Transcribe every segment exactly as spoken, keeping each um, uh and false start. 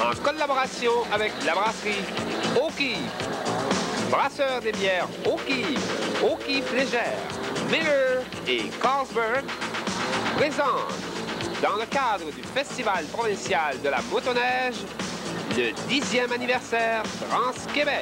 en collaboration avec la brasserie O'Keeffe, brasseur des bières O'Keeffe, O'Keeffe légère, Miller et Carlsberg, présente, dans le cadre du Festival provincial de la motoneige, le dixième anniversaire Trans-Québec.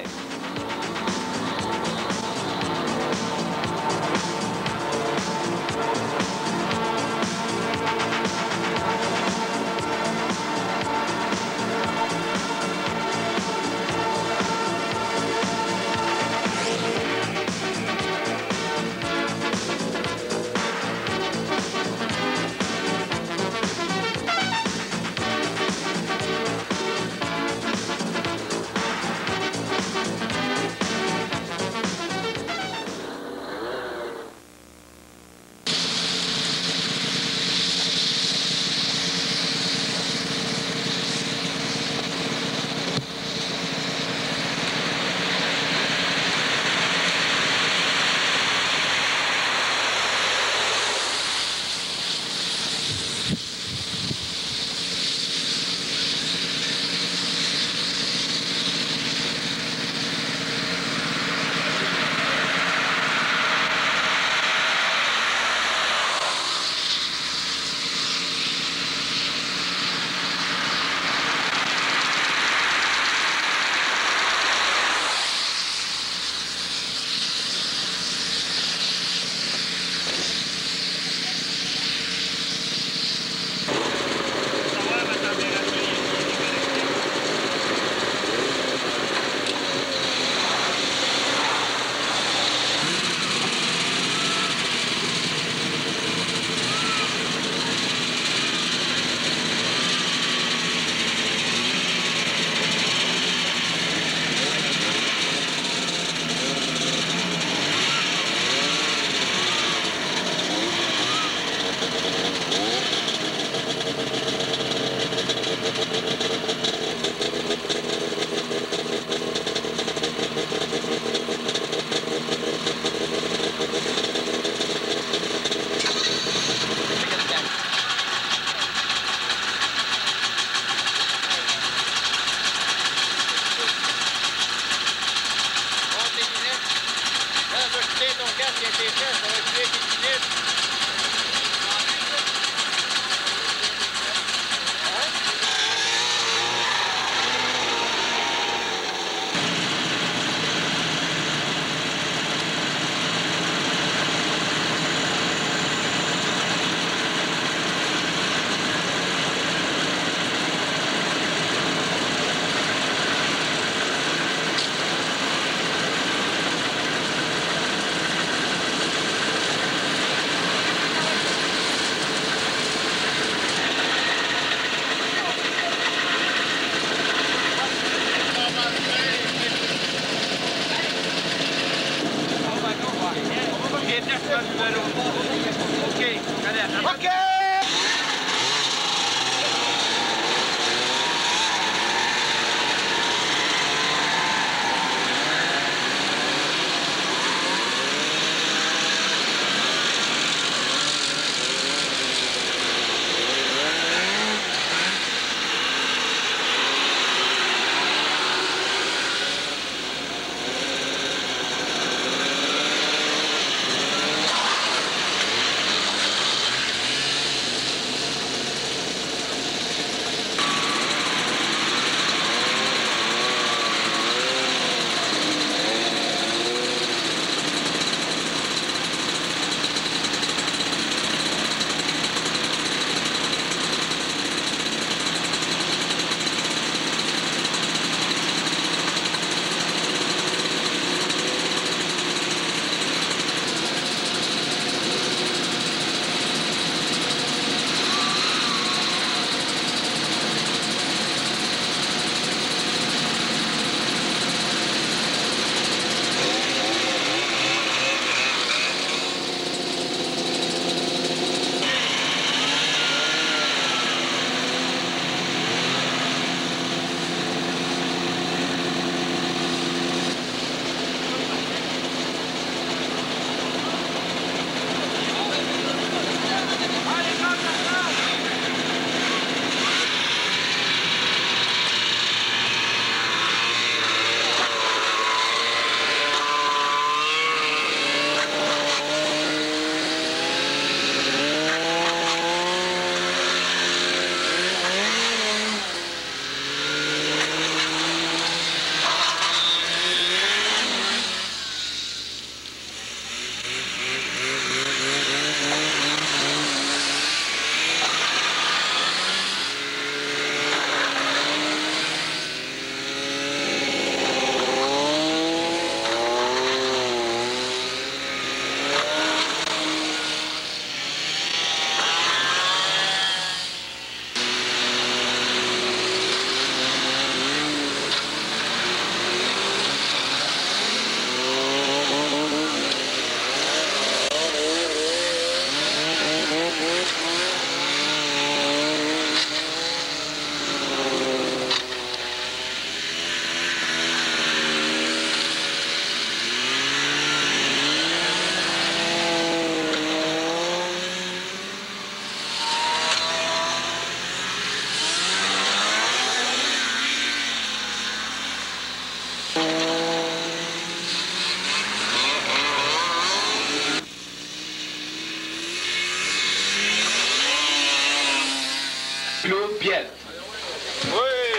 Piette. Oui!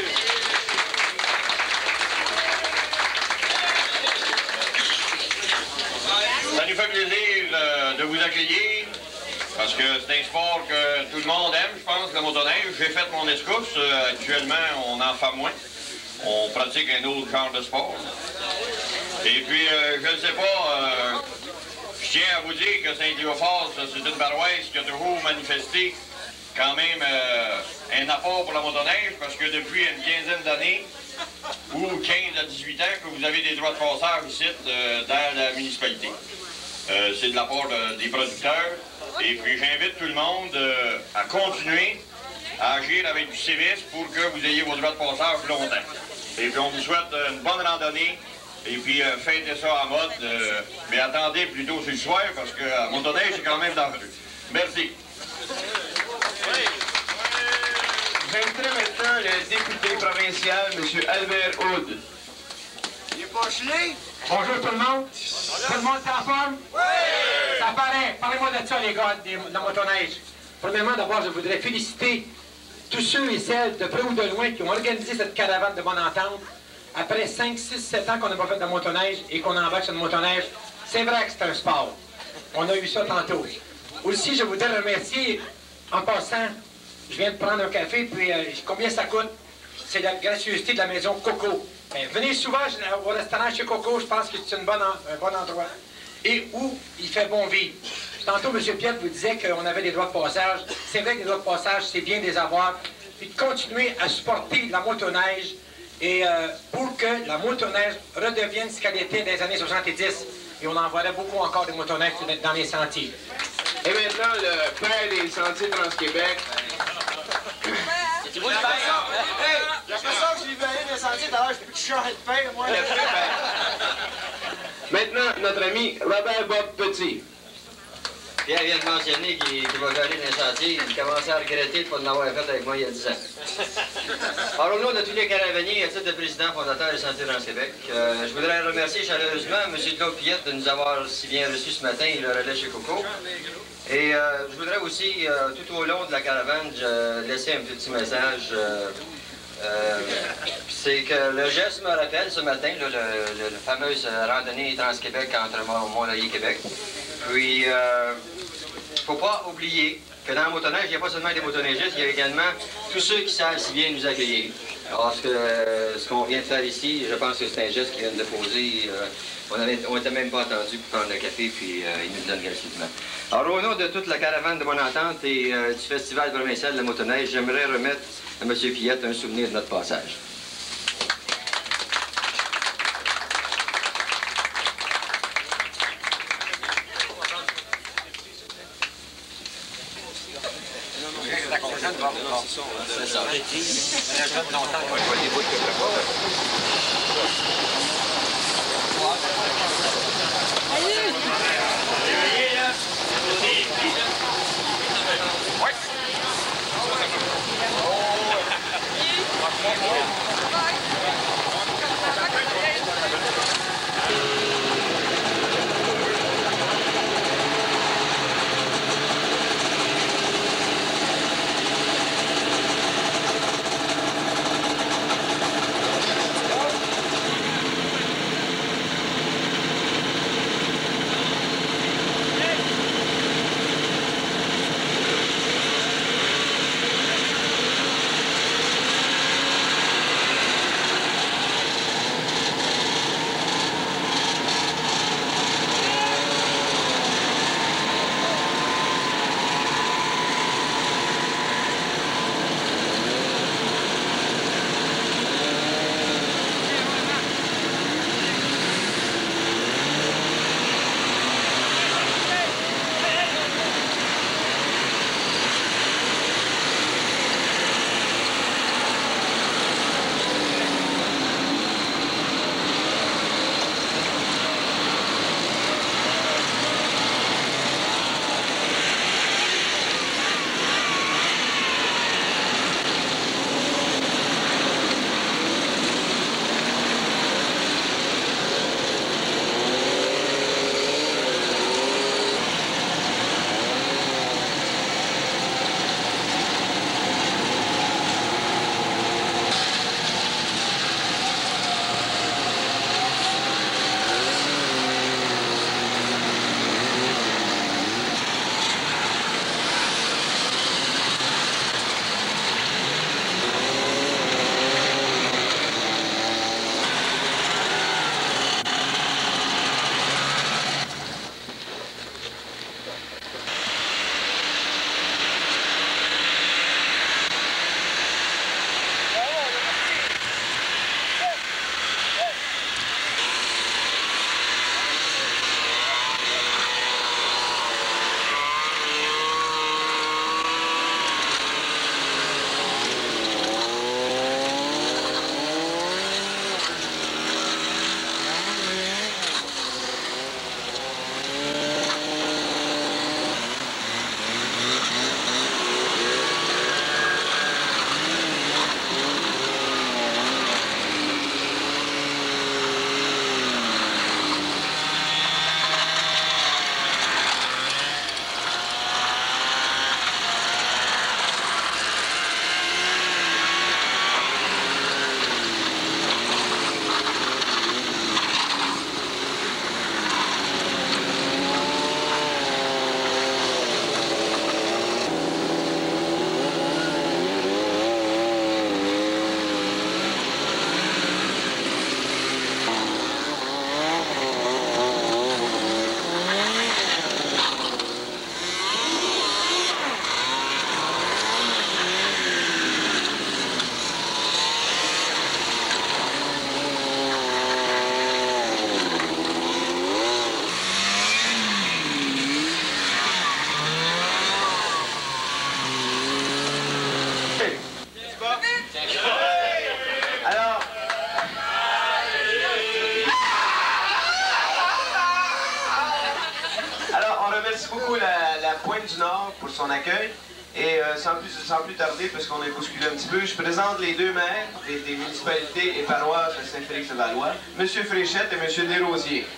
Ça nous fait plaisir euh, de vous accueillir parce que c'est un sport que tout le monde aime, je pense, la motoneige. J'ai fait mon escousse. Euh, actuellement, on en fait moins. On pratique un autre genre de sport. Et puis, euh, je ne sais pas, euh, je tiens à vous dire que Saint-Théophore, c'est une paroisse qui a toujours manifesté quand même euh, un apport pour la motoneige parce que depuis une quinzaine d'années, ou quinze à dix-huit ans, que vous avez des droits de passage ici euh, dans la municipalité. Euh, c'est de la part de, des producteurs. Et puis j'invite tout le monde euh, à continuer à agir avec du civisme pour que vous ayez vos droits de passage longtemps. Et puis on vous souhaite une bonne randonnée. Et puis euh, fêtez ça en mode. Euh, mais attendez plutôt sur le soir parce que à motoneige, c'est quand même dangereux. Merci. J'inviterai maintenant le député provincial, M. Albert Houd. Il est pas gelé? Bonjour tout le monde. Tout le monde est en forme? Oui! Ça paraît. Parlez-moi de ça, les gars, de la motoneige. Premièrement, d'abord, je voudrais féliciter tous ceux et celles de près ou de loin qui ont organisé cette caravane de bonne entente. Après cinq, six, sept ans qu'on n'a pas fait de la motoneige et qu'on embarque sur une motoneige, c'est vrai que c'est un sport. On a eu ça tantôt. Aussi, je voudrais remercier, en passant, je viens de prendre un café, puis euh, combien ça coûte? C'est la gracieuseté de la maison Coco. Ben, venez souvent au restaurant chez Coco, je pense que c'est une bonne en, un bon endroit. Et où il fait bon vivre. Tantôt, M. Piette vous disait qu'on avait des droits de passage. C'est vrai que les droits de passage, c'est bien de les avoir. Puis de continuer à supporter la motoneige et euh, pour que la motoneige redevienne ce qu'elle était dans les années soixante-dix. Et on en voit beaucoup encore des motoneiges dans les sentiers. Et maintenant, le père des sentiers Trans-Québec. J'ai l'impression hey, que j'ai vu aller dans les sentiers, d'ailleurs, je peux te changer de pain, moi. Maintenant, notre ami Robert Bob Petit. Pierre vient de mentionner qu'il qu va aller dans les sentiers. Il commençait à regretter de ne pas en avoir fait avec moi il y a dix ans. Alors, au nom de tous les caravaniers, à titre de président fondateur des Sentiers Trans-Québec, euh, je voudrais remercier chaleureusement M. Claude Piette de nous avoir si bien reçus ce matin. Il le relais chez Coco. Et euh, je voudrais aussi, euh, tout au long de la caravane, laisser un petit message. Euh, euh, C'est que le geste me rappelle ce matin, là, le, le, la fameuse randonnée Trans-Québec entre Mont-Laurier et Québec. Puis, il euh, ne faut pas oublier que dans la motoneige, il n'y a pas seulement des motoneigistes, il y a également tous ceux qui savent si bien nous accueillir. Alors, ce qu'on euh, ce qu'on vient de faire ici, je pense que c'est un geste qu'ils viennent de poser. Euh, on n'était même pas attendu pour prendre le café, puis euh, ils nous le donnent gratuitement. Alors, au nom de toute la caravane de Bonne Entente et euh, du Festival provincial de la motoneige, j'aimerais remettre à M. Piette un souvenir de notre passage. C'est ça. Pointe-du-Nord pour son accueil. Et euh, sans, plus, sans plus tarder, parce qu'on est bousculé un petit peu, je présente les deux maires des, des municipalités et paroisses de Saint-Félix-de-Valois, M. Fréchette et M. Desrosiers.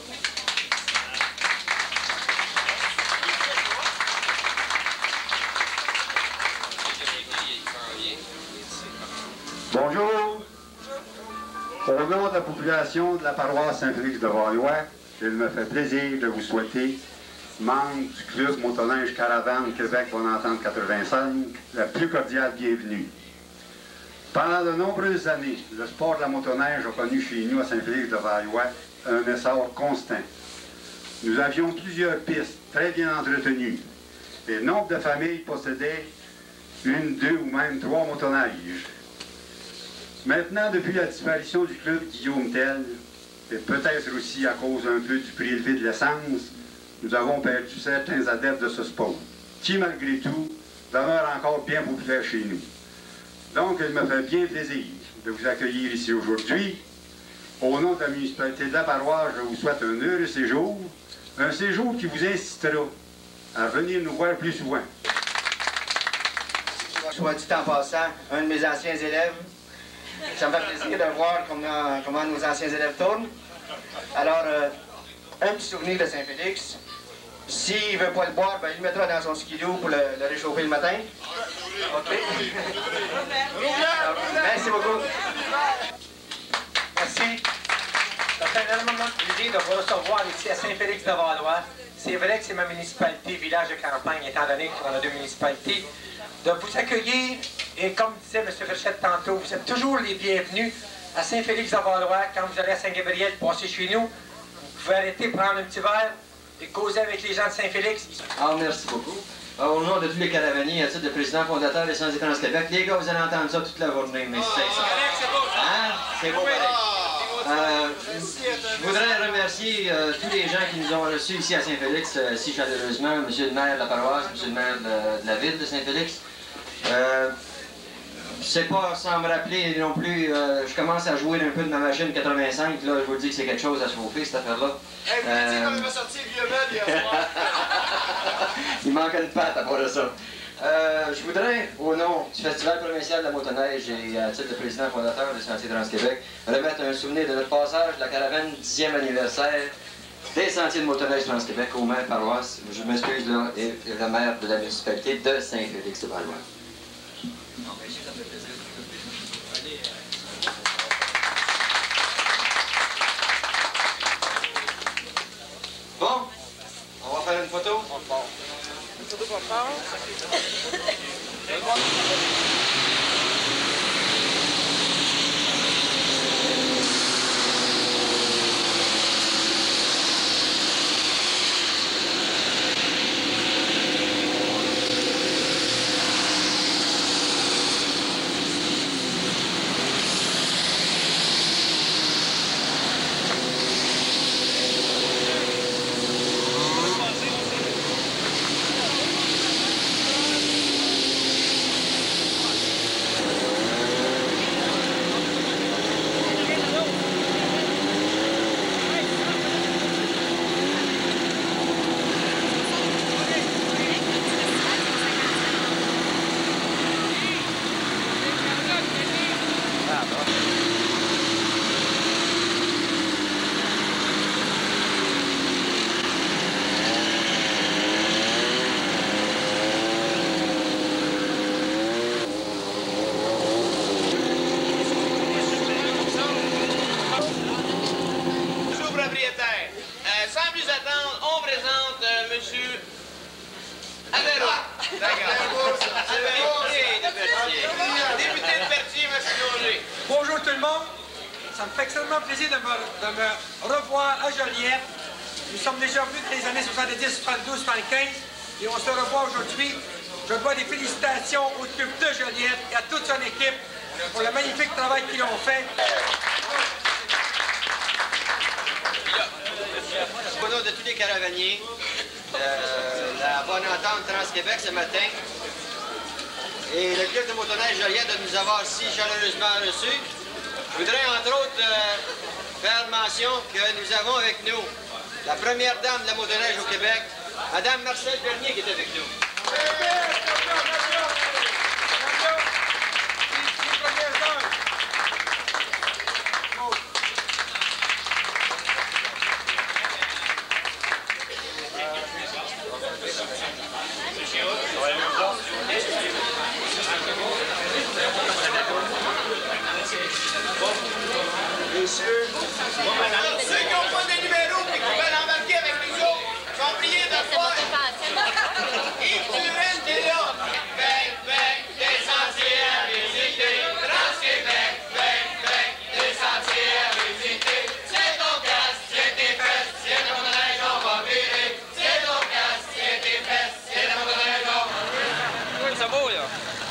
Bonjour. Au nom de la population de la paroisse Saint-Félix-de-Valois, il me fait plaisir de vous souhaiter, membres du Club Motoneige Caravane Québec Bonentente quatre-vingt-cinq, la plus cordiale bienvenue. Pendant de nombreuses années, le sport de la motoneige a connu chez nous à Saint-Félix-de-Valois un essor constant. Nous avions plusieurs pistes très bien entretenues et nombre de familles possédaient une, deux ou même trois motoneiges. Maintenant, depuis la disparition du club Guillaume Tell, et peut-être aussi à cause un peu du prix élevé de l'essence, nous avons perdu certains adeptes de ce sport, qui malgré tout demeure encore bien populaire chez nous. Donc, il me fait bien plaisir de vous accueillir ici aujourd'hui. Au nom de la municipalité de la paroisse, je vous souhaite un heureux séjour, un séjour qui vous incitera à venir nous voir plus souvent. Soit dit en passant, un de mes anciens élèves. Ça me fait plaisir de voir comment, comment nos anciens élèves tournent. Alors, euh, un petit souvenir de Saint-Félix. S'il ne veut pas le boire, ben, il le mettra dans son skidoo pour le, le réchauffer le matin. OK. Merci beaucoup. Merci. Ça fait énormément de plaisir de vous recevoir ici à Saint-Félix-de-Valois. C'est vrai que c'est ma municipalité, village de campagne, étant donné qu'on a deux municipalités. De vous accueillir, et comme disait M. Fréchette tantôt, vous êtes toujours les bienvenus à Saint-Félix-de-Valois. Quand vous allez à Saint-Gabriel, passez chez nous, vous pouvez arrêter, prendre un petit verre et causer avec les gens de Saint-Félix. Ah, merci beaucoup. Au nom de tous les caravaniers, à titre de président fondateur des Sciences et Trans-Québec, les gars, vous allez entendre ça toute la journée, mais c'est ça. Hein? C'est beau, pareil. Euh, je voudrais remercier euh, tous les gens qui nous ont reçus ici à Saint-Félix, euh, si chaleureusement, M. le maire de la paroisse, M. le maire de, de la ville de Saint-Félix. Euh, c'est pas sans me rappeler non plus, euh, je commence à jouer un peu de ma machine quatre-vingt-cinq, là, je vous dis que c'est quelque chose à chauffer, cette affaire-là. Hey, vous euh... dites qu'on va sortir le vieux meuble hier soir. Il manque une patte à part de ça. Euh, je voudrais, au nom du Festival provincial de la motoneige et à titre de président fondateur de Sentiers Trans-Québec, remettre un souvenir de notre passage de la caravane dixième anniversaire des Sentiers de motoneige Trans-Québec au maire paroisse. Je m'excuse là, et le maire de la municipalité de Saint-Félix-de-Valois. Bon, on va faire une photo. Surtout pour faire. Bonjour tout le monde, ça me fait extrêmement plaisir de me, de me revoir à Joliette. Nous sommes déjà venus dans les années soixante-dix, soixante-douze, soixante-quinze et on se revoit aujourd'hui. Je dois des félicitations au club de Joliette et à toute son équipe pour le magnifique travail qu'ils ont fait. Au nom de tous les caravaniers, euh, la bonne entente Trans-Québec ce matin, et le club de motoneige Joliette de nous avoir si chaleureusement reçus. Je voudrais entre autres euh, faire mention que nous avons avec nous la première dame de la motoneige au Québec, Madame Marcel Bernier qui est avec nous. Messieurs, ceux qui n'ont pas de numéro et qui veulent embarquer avec nous autres, sont priés de faire. Yves Turenne, t'es là. Bec, bec, des sentiers à visiter. Trans-Québec, bec, bec, des sentiers à visiter. C'est ton casse, c'est tes fesses, c'est ton neige, on va virer. C'est ton casse, c'est tes fesses, c'est ton neige, on va virer. Oui, ça vaut, là.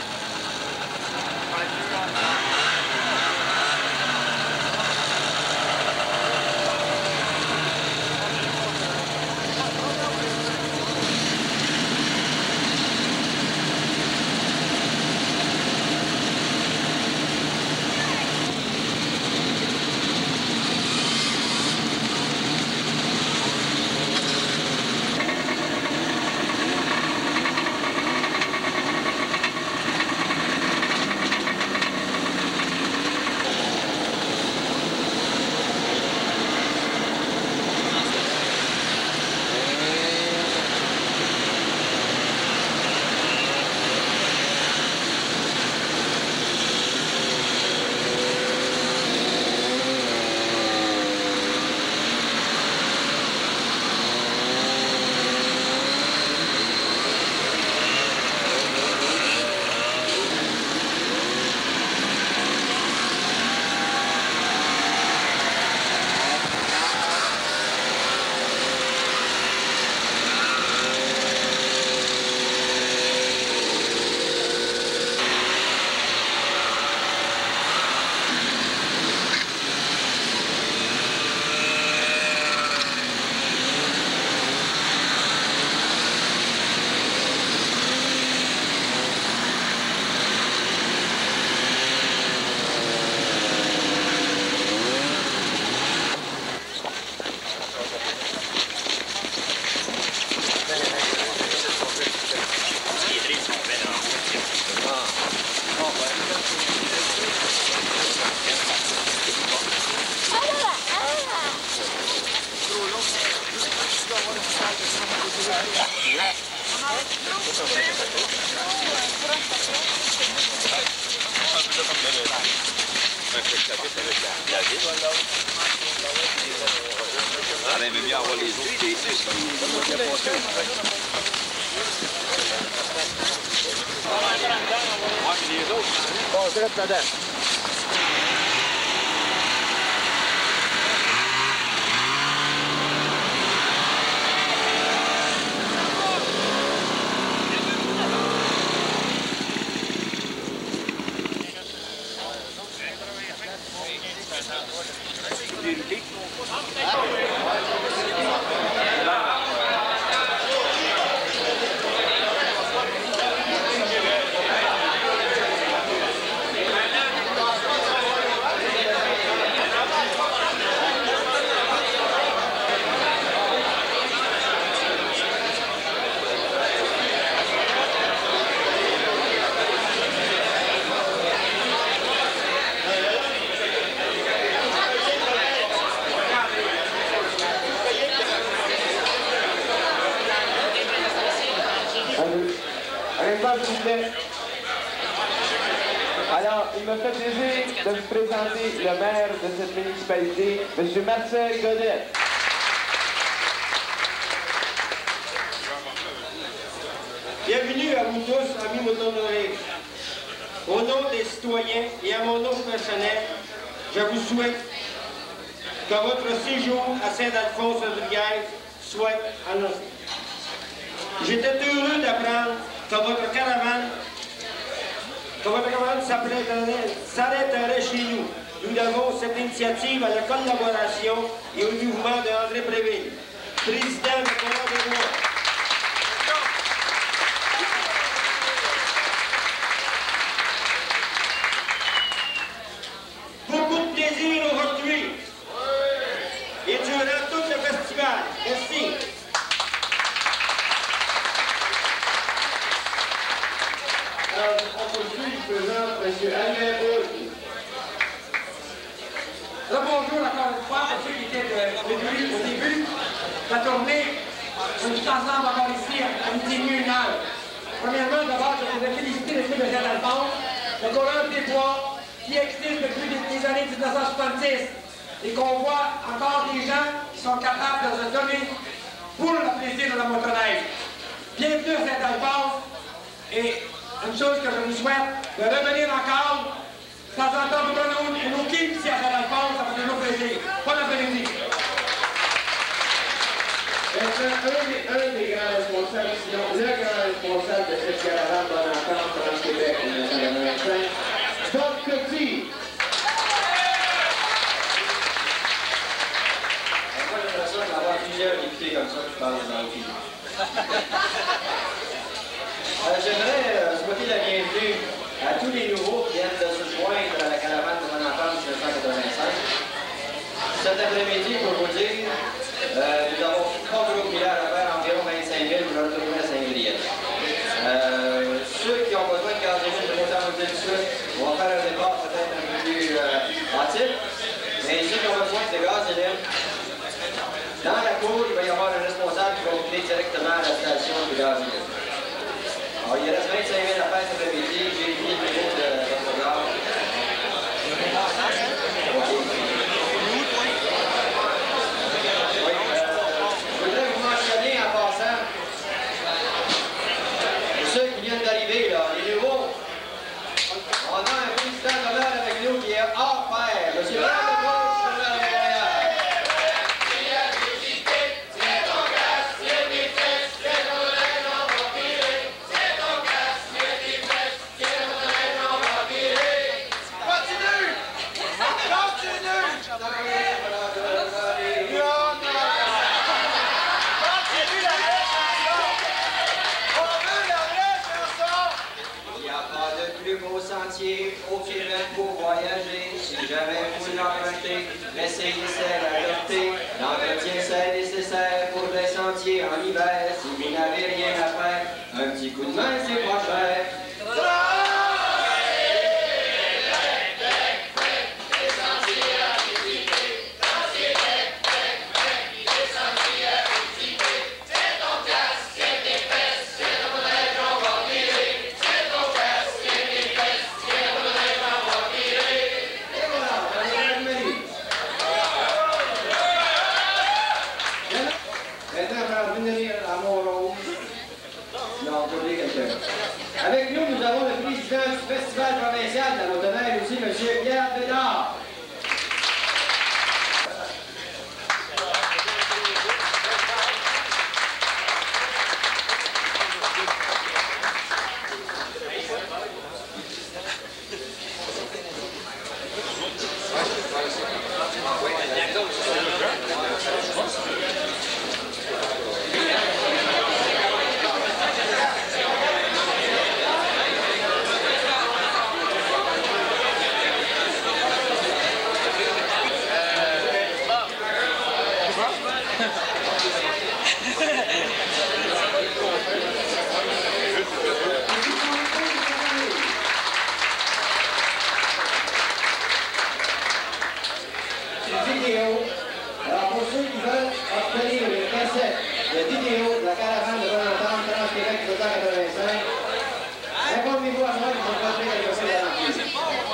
On aime bien avoir les autres ici. Les autres. Bon, je reste là-dedans. Alors, il me fait plaisir de vous présenter le maire de cette municipalité, M. Marcel Godet. Bienvenue à vous tous, amis motoneigeurs. Au nom des citoyens et à mon nom personnel, je vous souhaite que votre séjour à Saint-Alphonse-de-Rivière soit annoncé. J'étais heureux d'apprendre que votre caravane, que votre caravane s'arrêterait chez nous. Nous devons cette initiative à la collaboration et au mouvement d'André Préville, président du Conseil de Bois. Beaucoup de plaisir aujourd'hui et durant tout le festival. Merci. On est tous ensemble encore ici, à midi et demi, une heure. Premièrement, d'abord, je voudrais féliciter l'équipe de Saint-Alphonse, le Courant des Bois, qui existe depuis les années mille neuf cent soixante-dix et qu'on voit encore des gens qui sont capables de se donner pour le plaisir de la motoneige. Bienvenue à Saint-Alphonse et une chose que je vous souhaite, de revenir encore, de temps en temps, pour nous, nous quitter ici à Saint-Alphonse, ça fait toujours plaisir. Bon après-midi. Maintenant, un des, un des grands responsables, sinon le grand responsable de cette caravane Bonne Entente Trans-Québec en dix-neuf cent quatre-vingt-cinq, Bob Coty. Moi, j'aimerais ça d'avoir plusieurs députés comme ça qui parlent dans le film. Euh, J'aimerais euh, souhaiter la bienvenue à tous les nouveaux qui viennent de se joindre à la caravane de Bonne Entente mille neuf cent quatre-vingt-cinq. Cet après-midi, pour vous dire, euh, nous avons trois groupes millaires à faire, environ vingt-cinq mille pour le retourner à Saint-Brieuc. Euh, ceux qui ont besoin de gasoline de monter en tout de suite, on va faire un départ peut-être un peu plus euh, hâtif. Mais ceux qui ont besoin de gasoline, dans la cour, il va y avoir un responsable qui va vous filer directement à la station de gasoline. Alors, il reste vingt-cinq mille à faire cet après-midi, j'ai mis le niveau de, de programme. Ceux qui viennent d'arriver, là, les nouveaux, on a un président d'honneur avec nous qui est hors pair, M. Bernard de Gauche, de Montréal. Au Québec pour voyager, si jamais vous l'empruntez, laissez l'essai adopter. L'entretien c'est nécessaire pour les sentiers en hiver. Si vous n'avez rien à faire, un petit coup de main c'est pas cher. Avec nous, nous avons le président du Festival provincial de la motoneige aussi, M. Pierre Bédard. Alors pour ceux qui veulent obtenir les cassettes de vidéos de la caravane de Bonne Entente Trans-Québec mille neuf cent quatre-vingt-cinq, informez-vous à moi qu'ils vont passer quelque chose à l'entrée.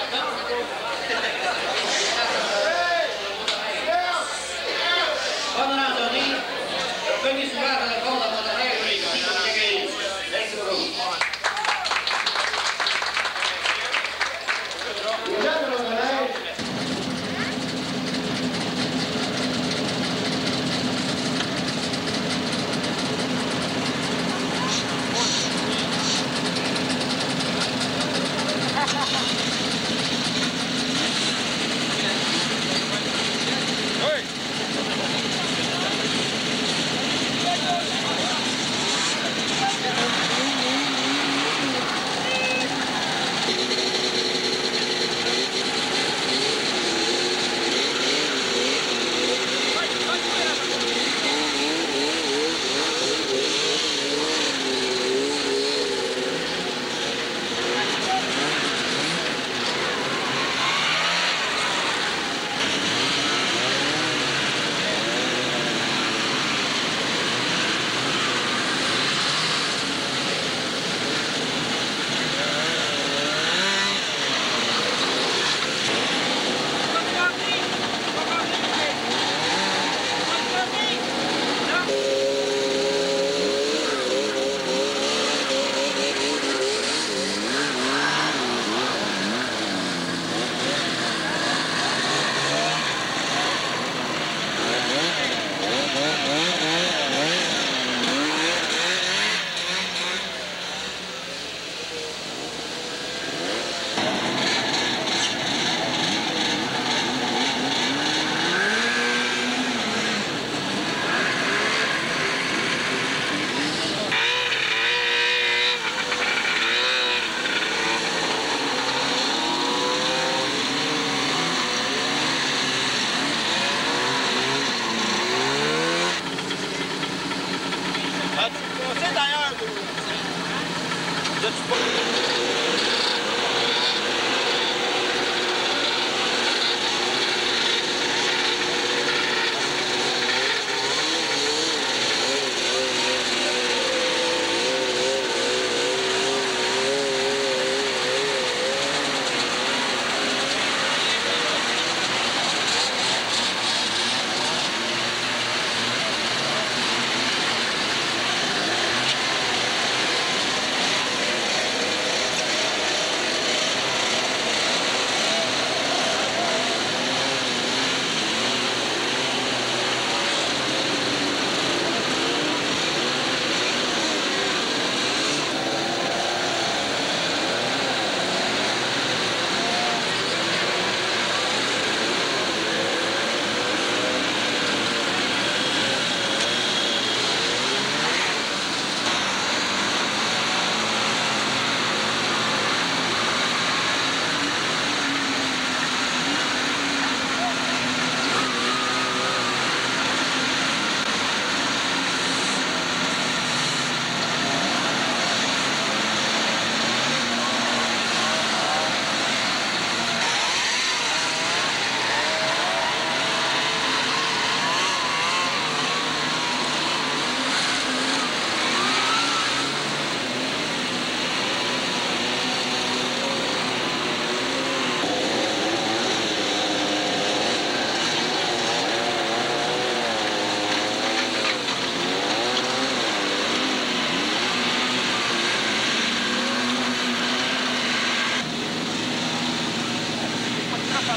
Bonne randonnée, venez souvent à la compte à motoneige, les filles, merci beaucoup. Les gens de motoneige, Ha ha ha!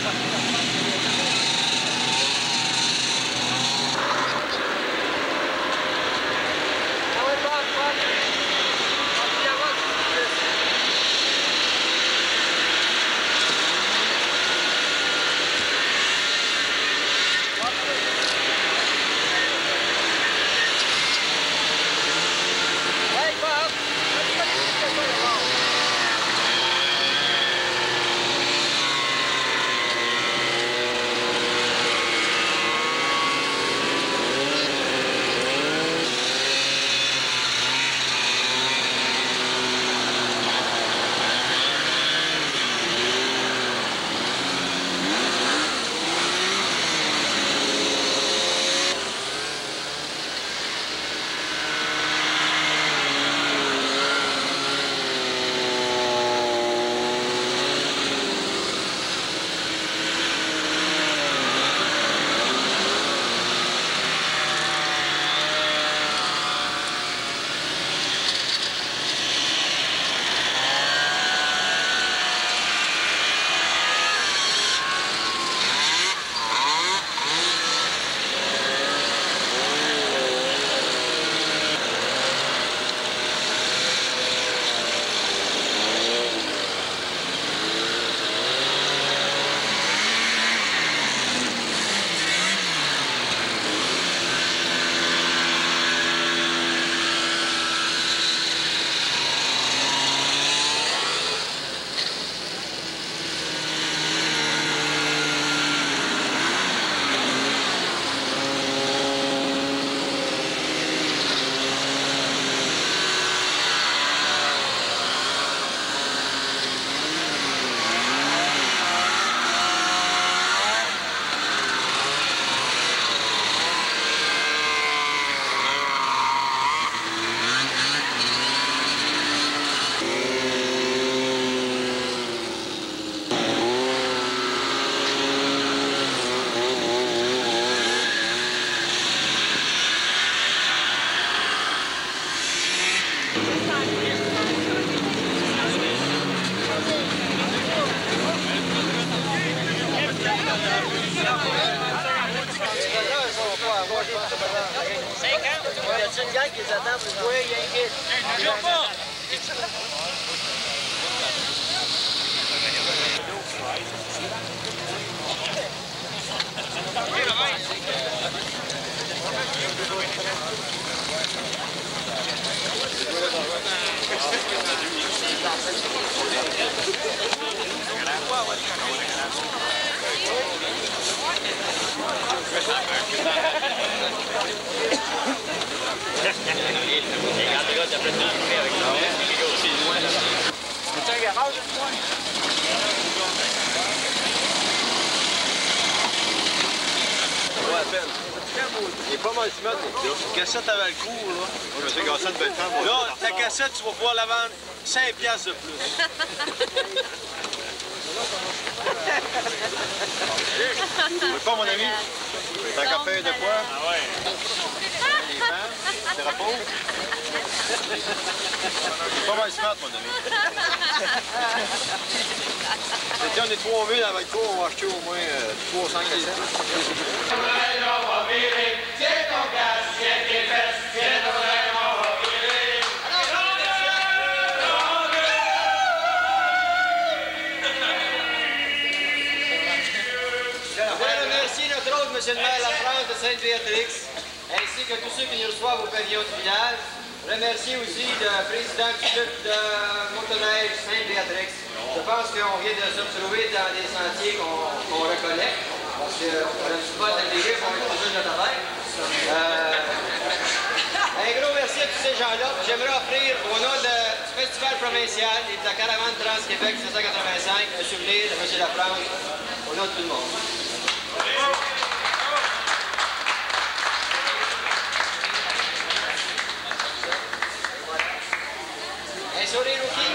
une gang qui les attend pour jouer, il y a un guide. Je sais pas! C'est un garage, Ouais, à peine. Il est pas mal smart, mon gars. La cassette avait le coup, là. Je me suis cassé de belle temps. Là, ta cassette, tu vas pouvoir la vendre cinq piastres de plus. Tu veux pas, mon ami? T'as qu'à faire de quoi? Ah ouais. Les femmes, des drapeaux. C'est pas mal smart, mon ami. C'était on est trois mille avec toi, on va acheter au moins trois cents cassettes. C'est ton gaz, c'est tes fesses, c'est ton rêve, on va virer. Je voudrais remercier notre hôte, M. le maire de la France de Sainte-Béatrix, ainsi que tous ceux qui nous reçoivent au pavillon du village. Remercier aussi le président du club de motoneige Sainte-Béatrix. Je pense qu'on vient de se retrouver dans des sentiers qu'on qu'on reconnaît, parce qu'on a du spot à déguer, on est toujours de notre affaire. Euh, un gros merci à tous ces gens-là. J'aimerais offrir, au nom de, du Festival provincial et de la caravane Trans-Québec mille sept cent quatre-vingt-cinq, un souvenir de M. Lafrance, au nom de tout le monde. Un sourire au qui?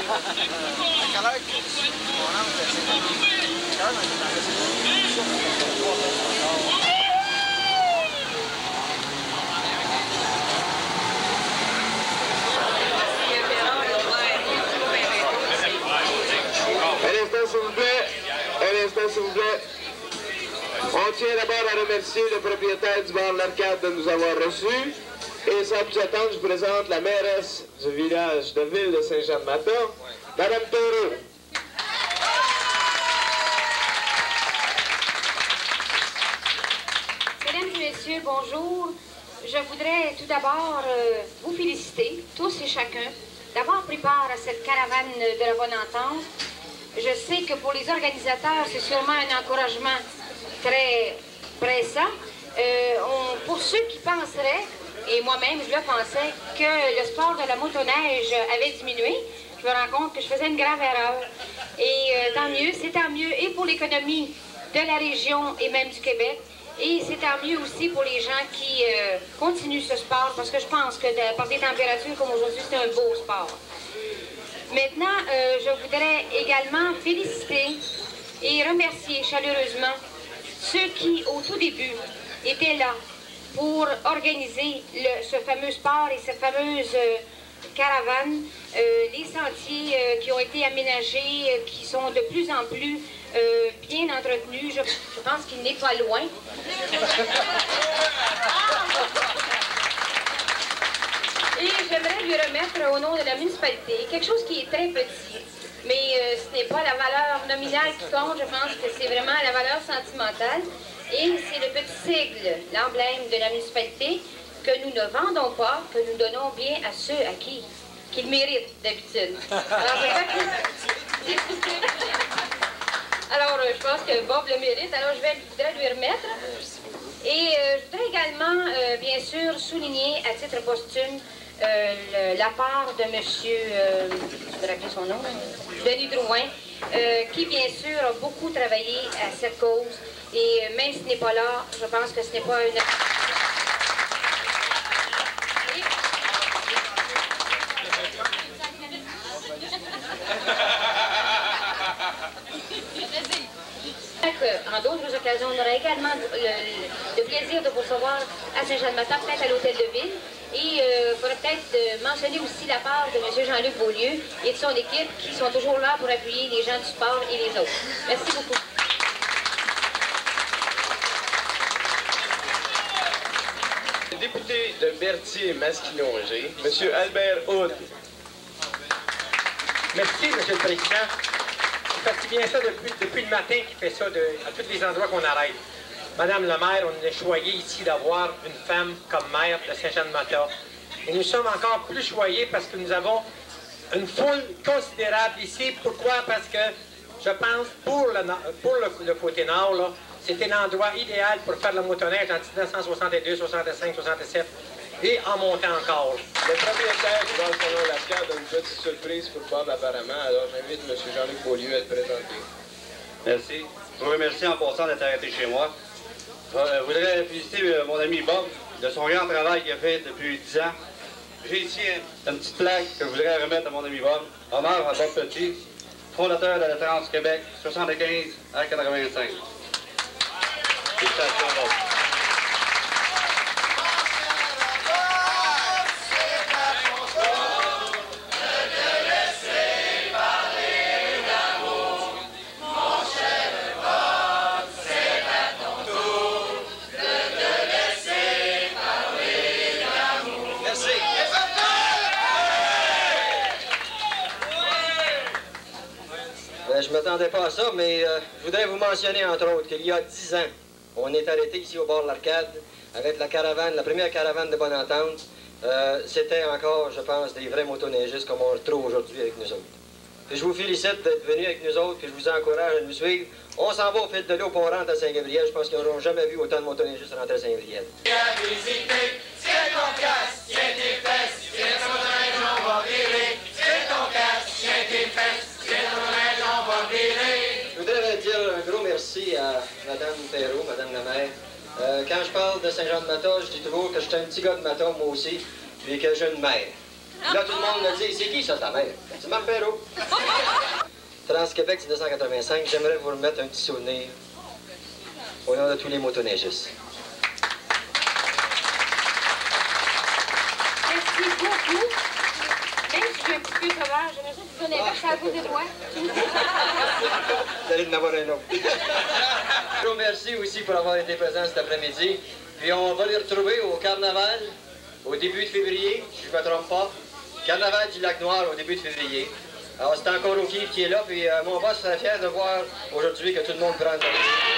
quelle heure qu'on rentre à Un instant, s'il vous plaît. Un instant, s'il vous plaît. On tient d'abord à remercier le propriétaire du bar L'Arcade de nous avoir reçus. Et sans plus attendre, je présente la mairesse du village de Ville de Saint-Jean-de-Mata, Madame Taureau. Mesdames et messieurs, bonjour. Je voudrais tout d'abord euh, vous féliciter, tous et chacun, d'avoir pris part à cette caravane de la bonne entente. Je sais que pour les organisateurs, c'est sûrement un encouragement très pressant. Euh, on, pour ceux qui penseraient, et moi-même je le pensais, que le sport de la motoneige avait diminué, je me rends compte que je faisais une grave erreur. Et euh, tant mieux, c'est tant mieux, et pour l'économie de la région et même du Québec, et c'est tant mieux aussi pour les gens qui euh, continuent ce sport, parce que je pense que de, par des températures comme aujourd'hui, c'est un beau sport. Maintenant, euh, je voudrais également féliciter et remercier chaleureusement ceux qui, au tout début, étaient là pour organiser le, ce fameux sport et cette fameuse euh, caravane, euh, les sentiers euh, qui ont été aménagés, euh, qui sont de plus en plus euh, bien entretenus. Je, je pense qu'il n'est pas loin. Et j'aimerais lui remettre au nom de la municipalité quelque chose qui est très petit. Mais euh, ce n'est pas la valeur nominale qui compte, je pense que c'est vraiment la valeur sentimentale. Et c'est le petit sigle, l'emblème de la municipalité, que nous ne vendons pas, que nous donnons bien à ceux à qui qu'ils méritent d'habitude. Alors, je, alors, je pense que Bob le mérite, alors je, vais, je voudrais lui remettre. Et euh, je voudrais également, euh, bien sûr, souligner à titre posthume euh, le, la part de M. Euh, je voudrais rappeler son nom, Denis Drouin, euh, qui, bien sûr, a beaucoup travaillé à cette cause. Et euh, même s'il n'est pas là, je pense que ce n'est pas une... En d'autres occasions, on aura également le, le, le plaisir de vous recevoir à Saint-Jean-de-Mata, peut-être à l'Hôtel de Ville. Et il euh, faudrait peut-être euh, mentionner aussi la part de M. Jean-Luc Beaulieu et de son équipe qui sont toujours là pour appuyer les gens du sport et les autres. Merci beaucoup. Député de Berthier-Masquinongé, M. Albert Hood. Merci, M. le Président. C'est parce qu'il vient ça depuis, depuis le matin qu'il fait ça de, à tous les endroits qu'on arrête. Madame la maire, on est choyé ici d'avoir une femme comme maire de Saint-Jean-de-Mata. Et nous sommes encore plus choyés parce que nous avons une foule considérable ici. Pourquoi? Parce que je pense, pour le, pour le, le côté nord, c'était l'endroit idéal pour faire la motoneige en mille neuf cent soixante-deux, soixante-cinq, soixante-sept et en montant encore. Le propriétaire du bar L'Arcade a une petite surprise pour Bob apparemment, alors j'invite M. Jean-Luc Beaulieu à être présenté. Merci. Je vous remercie en passant d'être arrêté chez moi. Euh, je voudrais féliciter euh, mon ami Bob de son grand travail qu'il a fait depuis dix ans. J'ai ici une, une petite plaque que je voudrais remettre à mon ami Bob. Hommage à Bob Petit, fondateur de la Trans-Québec, soixante-quinze à quatre-vingt-cinq. Félicitations, Bob. Je ne m'attendais pas à ça, mais euh, je voudrais vous mentionner, entre autres, qu'il y a dix ans, on est arrêté ici au bord de l'Arcade avec la caravane, la première caravane de Bonne Entente. Euh, C'était encore, je pense, des vrais motoneigistes comme on le trouve aujourd'hui avec nous autres. Puis je vous félicite d'être venus avec nous autres, puis je vous encourage à nous suivre. On s'en va au fil de l'eau, puis on rentre à Saint-Gabriel. Je pense qu'ils n'auront jamais vu autant de motoneigistes rentrer à Saint-Gabriel. Tiens ton casque, tiens tes fesses, tiens ton motoneige, on va virer. Tiens ton casque, tiens tes fesses, tiens ton motoneige, on va virer. Je voudrais dire un gros merci à Mme Perrault, Mme la maire. Euh, quand je parle de Saint-Jean-de-Mata, je dis toujours que je suis un petit gars de Mata, moi aussi, puis que j'ai une mère. Là, tout le monde me dit, c'est qui ça, ta mère? C'est Mme Perrault. Trans-Québec mille neuf cent quatre-vingt-cinq, j'aimerais vous remettre un petit souvenir au nom de tous les motoneigistes. Merci beaucoup. Même si je suis un petit peu sauvage, j'aimerais ça vous donner un verset à vous des doigts. Vous allez en avoir un autre. Je vous remercie aussi pour avoir été présent cet après-midi. Puis on va les retrouver au carnaval au début de février, si je ne me trompe pas. Carnaval du Lac-Noir au début de février. Alors c'est encore O'Keefe qui est là, puis euh, mon boss serait fier de voir aujourd'hui que tout le monde prend le temps.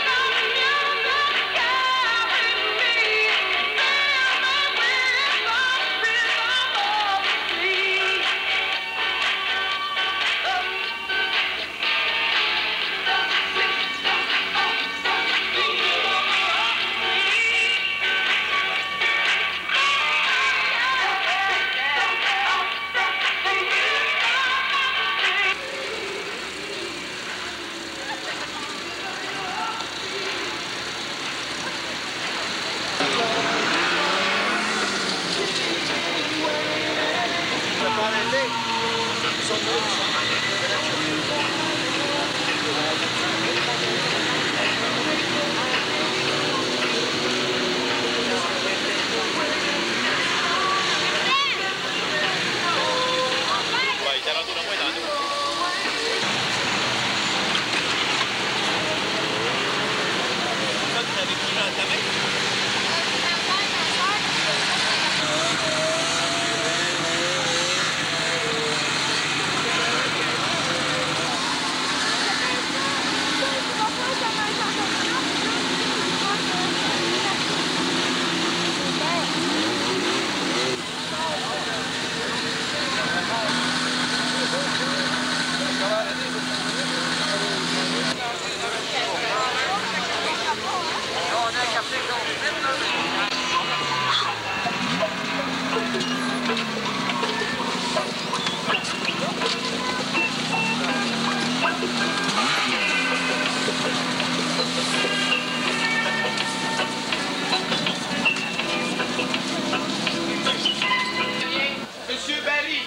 Monsieur Barry.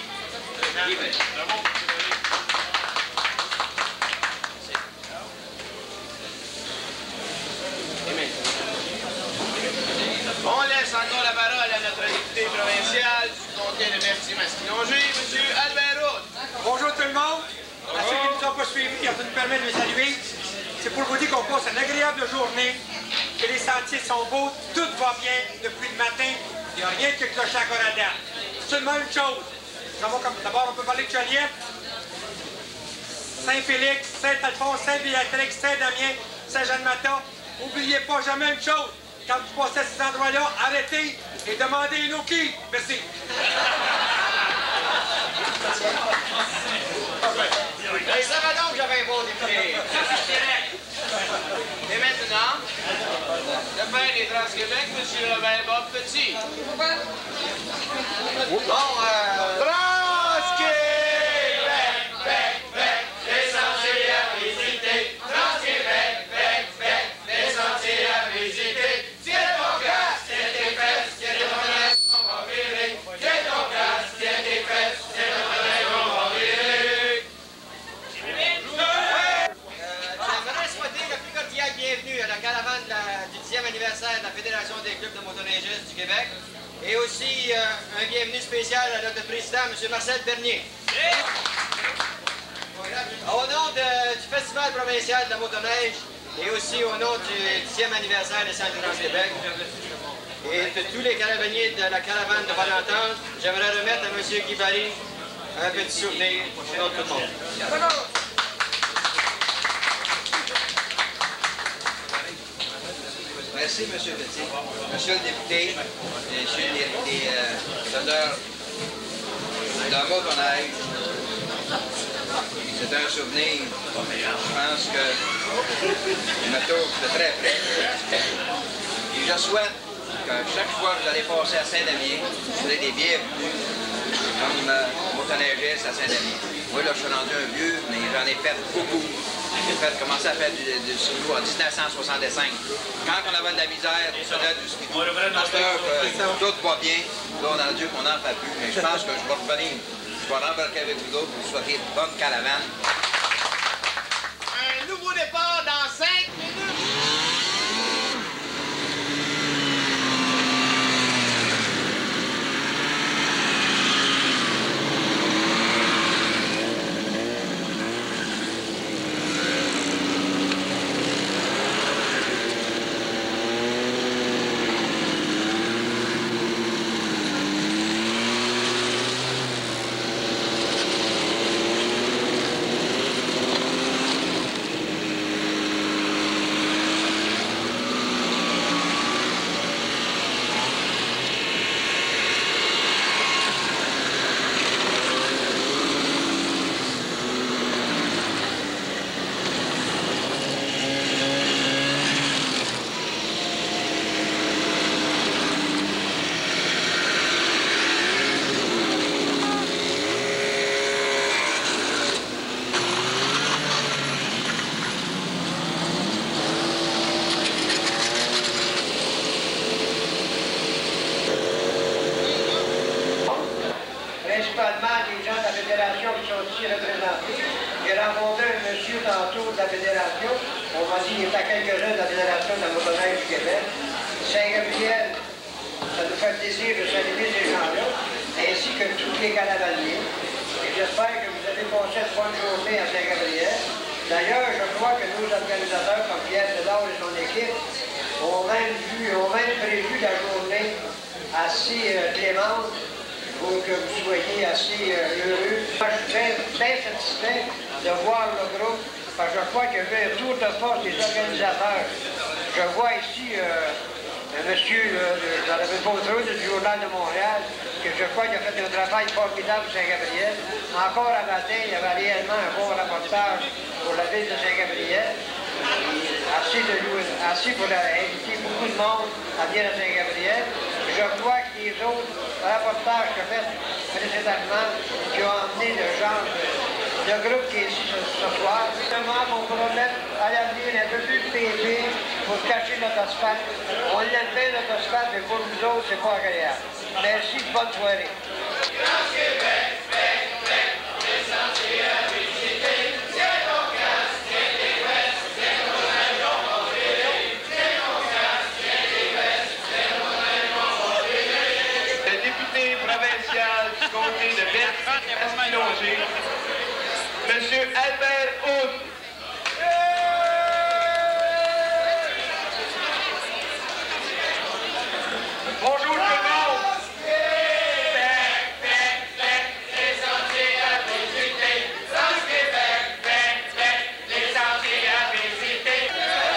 On laisse encore la parole à notre député provincial du comté de Berthier-Masquinongé, M. Albert Roux. Bonjour tout le monde. À ceux qui ne nous ont pas suivis, on peut nous permettre de les saluer. C'est pour vous dire qu'on passe une agréable journée, que les sentiers sont beaux, tout va bien depuis le matin. Il n'y a rien que clocher encore à date. Seulement une chose. D'abord, on peut parler de Joliette, Saint-Félix, Saint-Alphonse, Saint-Béatrix, Saint-Damien, Saint-Jean-de-Mata. N'oubliez pas jamais une chose. Quand vous passez à ces endroits-là, arrêtez et demandez une O'Keefe. Merci. Et ça va donc, j'avais un bon député. Et maintenant, le père des Trans-Québec, M. Robert Bob Petit. Bon, euh... Trans-Québec, bec, bec, les sentiers à visiter. Trans-Québec, bec, bec, les sentiers à visiter. Tiens ton casque, tiens tes fesses, tiens ton oreille, on va virer. Tiens ton casque, tiens tes fesses, tiens ton oreille, on va virer. J'aimerais souhaiter la plus cordiale bienvenue à la caravane de la- du dixième anniversaire de la Fédération des clubs de motoneigistes du Québec. Et aussi euh, un bienvenue spécial à notre président, M. Marcel Bernier. Au nom de- du Festival provincial de la motoneige et aussi au nom du dixième anniversaire de Saint-Trans-Québec et de tous les caravaniers de la caravane de Bonne-Entente, j'aimerais remettre à M. Guy Barry un petit souvenir au nom de tout le monde. Merci, M. Petit. Monsieur le député, Messieurs les, les euh, honneurs d'un motoneige, c'est un souvenir. Je pense que je me trouve de très près. Et je souhaite que chaque fois que vous allez passer à Saint-Damien, vous serez des bienvenus comme euh, motoneigiste à Saint-Damien. Moi, là, je suis rendu un vieux, mais j'en ai fait beaucoup. J'ai fait, commencé à faire du, du solo en dix-neuf cent soixante-cinq. Quand on avait de la misère, on faisait du ski. À cette heure, euh, tout va bien. Là, on a Dieu qu'on n'en fait plus. Mais je pense que je vais revenir. Je vais rembarquer avec vous autres pour vous souhaiter une bonne caravane. Un nouveau départ dans cinq minutes. Principalement des gens de la fédération qui sont ici représentés. J'ai rencontré un monsieur tantôt de la fédération. On m'a dit qu'il y a quelques-uns de la fédération de la motoneige du Québec. Saint-Gabriel, ça nous fait plaisir de saluer ces gens-là, ainsi que tous les caravaniers. Et j'espère que vous avez passé une bonne journée à Saint-Gabriel. D'ailleurs, je crois que nos organisateurs, comme Pierre Sedard et son équipe, ont même vu, ont même prévu la journée assez euh, clémente pour que vous soyez assez euh, heureux. Moi, je suis bien, bien satisfait de voir le groupe, parce que je crois qu'il y avait un tour de force des organisateurs. Je vois ici euh, un monsieur, euh, j'en avais pas trop, du Journal de Montréal, que je crois qu'il a fait un travail formidable pour Saint-Gabriel. Encore à matin, il y avait réellement un bon rapportage pour la ville de Saint-Gabriel. Assez, de, assez pour inviter beaucoup de monde à venir à Saint-Gabriel. Je crois que les autres rapportages que fait précédemment, qui ont emmené le genre de, de groupe qui est ici ce, ce soir, justement, on pourra mettre à l'avenir un peu plus de P V pour cacher notre asphalte. On l'aime bien notre asphalte, mais pour nous autres, c'est pas agréable. Merci, bonne soirée. De Berthe-Espinoger, Monsieur Albert Hood. Bonjour tout le monde. Les sentiers à visiter. Dans Québec, les sentiers à visiter.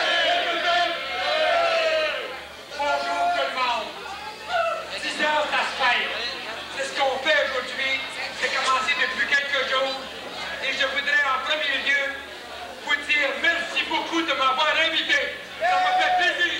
Bonjour tout le monde. dix heures, ça se fait. C'est ce qu'on fait aujourd'hui. C'est commencé depuis quelques jours. Et je voudrais en premier lieu vous dire merci beaucoup de m'avoir invité. Ça m'a fait plaisir.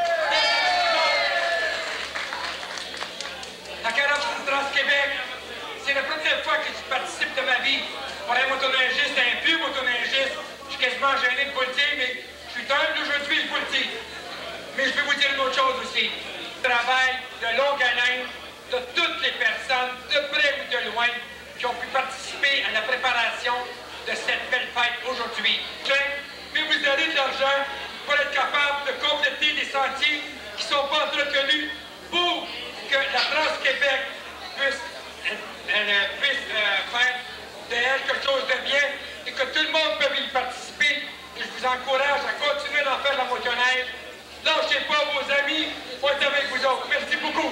La caravane Trans-Québec, c'est la première fois que je participe de ma vie. Pour un motoneigiste, un vieux motoneigiste, je suis quasiment gêné de vous le dire, mais je suis humble aujourd'hui, je vous le dis. Mais je vais vous dire une autre chose aussi. Travail de longue haleine de toutes les personnes, de près ou de loin, qui ont pu participer à la préparation de cette belle fête aujourd'hui. Mais vous avez de l'argent pour être capable de compléter des sentiers qui ne sont pas entretenus pour que la France-Québec puisse, euh, puisse euh, faire de elle quelque chose de bien et que tout le monde peut y participer. Et je vous encourage à continuer d'en faire la motoneige. Lâchez pas vos amis, on est avec vous autres. Merci beaucoup.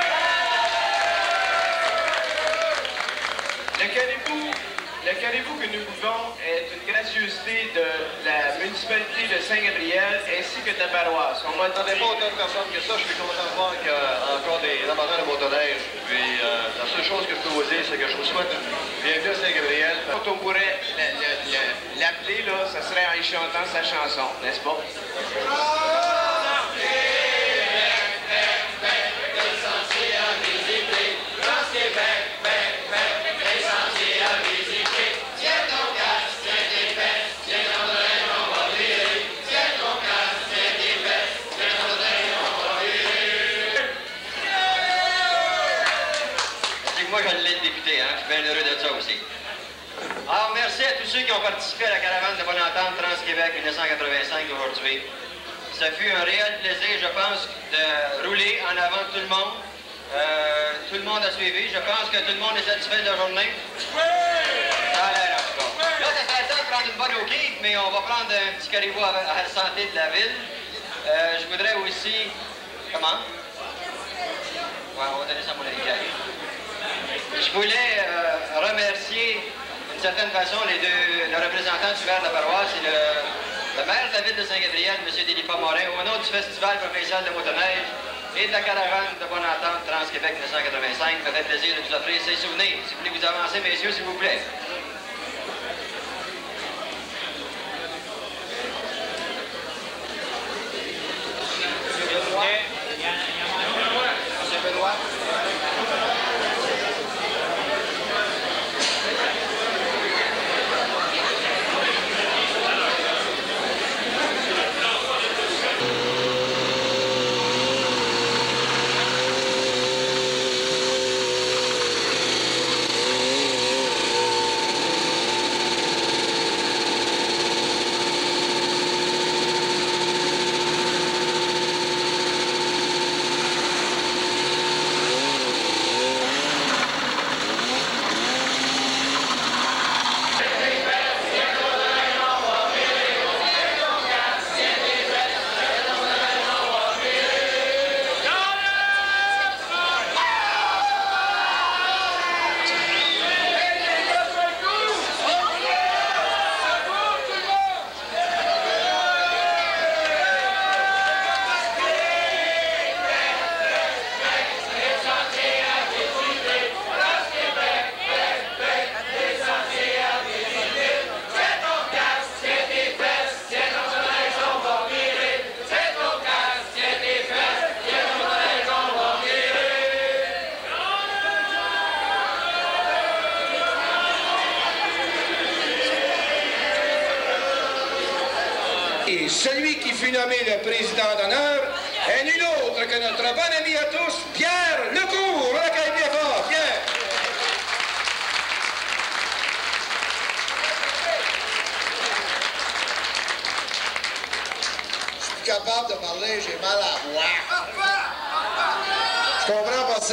Le caribou, le caribou que nous buvons est une gracieuseté de la municipalité de Saint-Gabriel ainsi que de la paroisse. On ne m'attendait pas autant de personnes que ça. Je suis content de voir qu'il y a encore des amateurs de motoneige. Puis euh, la seule chose que je peux vous dire, c'est que je vous souhaite bienvenue à Saint-Gabriel. Quand on pourrait l'appeler, là, ça serait en y chantant sa chanson, n'est-ce pas? Tiens ton gaz, tiens tes fesses, tiens ton oreille. remercier à tous ceux qui ont participé à la caravane de Bonne Entente Trans-Québec mille neuf cent quatre-vingt-cinq aujourd'hui. Ça fut un réel plaisir, je pense, de rouler en avant de tout le monde. Euh, tout le monde a suivi. Je pense que tout le monde est satisfait de la journée. Oui! Ça a l'air, en tout cas. Là, ça fait le temps de prendre une bonne hoquille, mais on va prendre un petit caribou à, à la santé de la ville. Euh, je voudrais aussi... Comment? Ouais, on va donner ça à mon équipe. Je voulais euh, remercier d'une certaine façon les deux, le représentant du maire de la paroisse et le, le maire de la ville de Saint-Gabriel, M. Délipa Morin, au nom du Festival provincial de motoneige et de la caravane de Bonne Entente Trans-Québec mille neuf cent quatre-vingt-cinq, me fait plaisir de vous offrir ces souvenirs. Si vous voulez vous avancer, messieurs, s'il vous plaît. Monsieur Benoît. Et celui qui fut nommé le président d'honneur est nul autre que notre bon ami à tous, Pierre Lecourt. On l'accueille bien fort, Pierre. Je suis plus capable de parler, j'ai mal à la voix. Je comprends pas ça.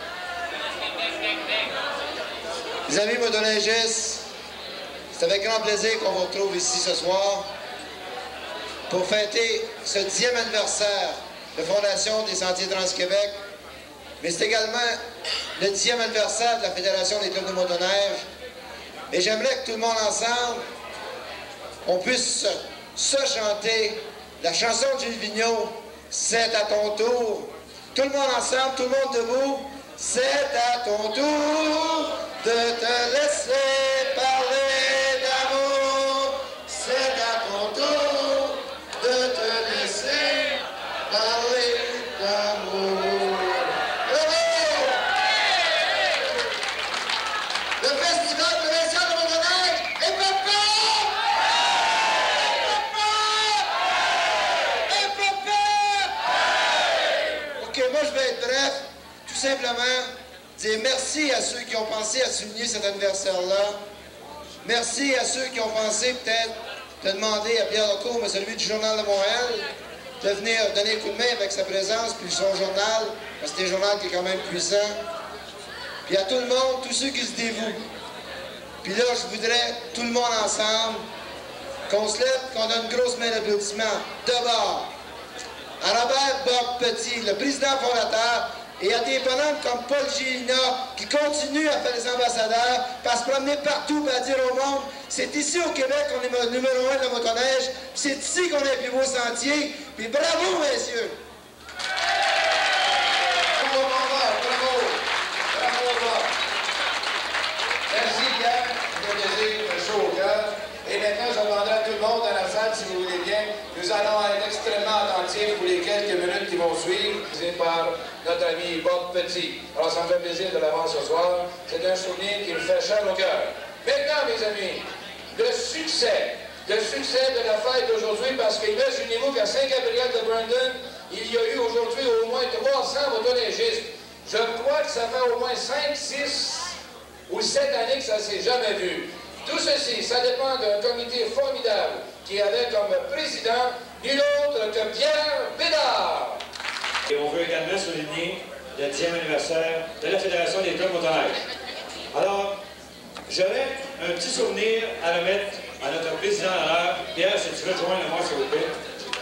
Les amis motoneigistes, c'est avec grand plaisir qu'on vous retrouve ici ce soir pour fêter ce dixième anniversaire de fondation des Sentiers Trans-Québec, mais c'est également le dixième anniversaire de la Fédération des clubs de motoneige. Et j'aimerais que tout le monde ensemble, on puisse se chanter la chanson de Gilles Vigneault, « C'est à ton tour ». Tout le monde ensemble, tout le monde debout. « C'est à ton tour de te laisser parler d'amour. C'est à ton tour de te laisser parler d'amour. » Le Festival provincial de motoneige est papa! Ok, moi je vais être bref. Tout simplement dire merci à ceux qui ont pensé à souligner cet anniversaire-là. Merci à ceux qui ont pensé peut-être de demander à Pierre Lecourt, mais celui du Journal de Montréal, de venir donner un coup de main avec sa présence, puis son journal, parce que c'est un journal qui est quand même puissant. Puis à tout le monde, tous ceux qui se dévouent. Puis là, je voudrais, tout le monde ensemble, qu'on se lève, qu'on donne une grosse main d'applaudissement. D'abord, à Robert Bob Petit, le président fondateur, et à des bonhommes comme Paul Gélina, qui continuent à faire les ambassadeurs, à se promener partout, à dire au monde, c'est ici au Québec qu'on est le numéro un de la motoneige, c'est ici qu'on a les plus beaux sentiers, puis bravo, messieurs! Bravo, bravo, bravo. Merci, Pierre, ça fait plaisir, chaud au cœur. Et maintenant, je demanderai à tout le monde dans la salle, si vous voulez bien, nous allons être extrêmement attentifs pour les quelques minutes qui vont suivre, par notre ami Bob Petit. Alors, ça me fait plaisir de l'avoir ce soir. C'est un souvenir qui me fait chair au cœur. Maintenant, mes amis, le succès, le succès de la fête d'aujourd'hui, parce qu'imaginez-vous qu'à Saint-Gabriel de Brandon, il y a eu aujourd'hui au moins trois cents motoneigistes. Je crois que ça fait au moins cinq, six ou sept années que ça ne s'est jamais vu. Tout ceci, ça dépend d'un comité formidable qui avait comme président nul autre que Pierre Bédard. Et on veut également souligner le dixième anniversaire de la Fédération des clubs motoneige. Alors, j'aurais un petit souvenir à remettre à notre président à l'heure. Pierre, si tu veux te joindre à moi, s'il vous plaît.